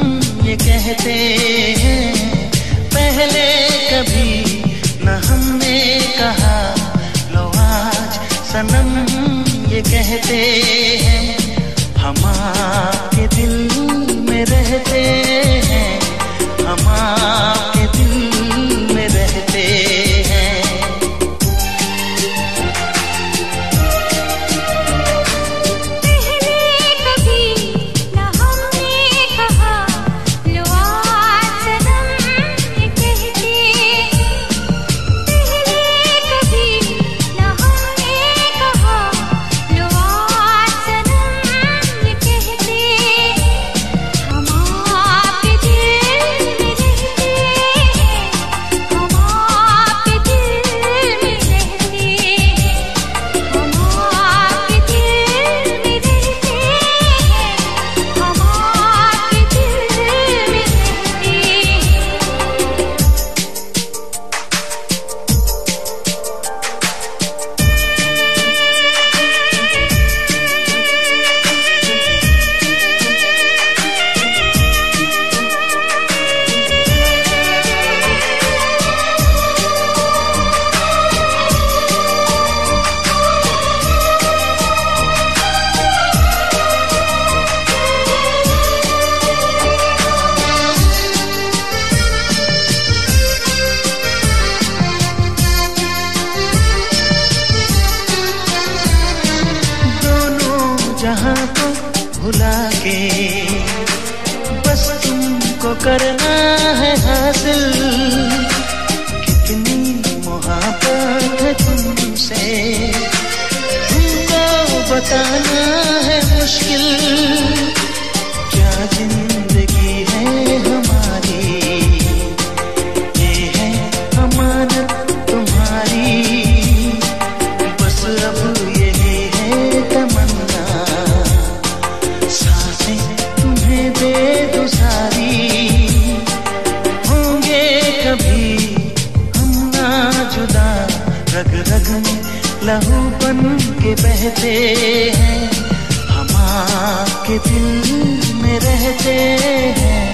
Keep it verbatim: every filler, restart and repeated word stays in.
ये कहते हैं, पहले कभी न हमने कहा, लो आज सनम ये कहते हैं, हम आपके दिल में रहते हैं, हम आपके दिल में रहते हैं। जहाँ को भुला के बस तुमको करना है हासिल, कितनी मोहब्बत है तुमसे तुमको बताना है मुश्किल, क्या जिंदगी है हमारी, ये है अमानत तुम्हारी, बस अब यही है तमन्ना, सांसें तुम्हें दे दो सारी, होंगे कभी हम ना जुदा, रग रग में लहू बन के बहते हैं, हम आपके दिल में रहते हैं।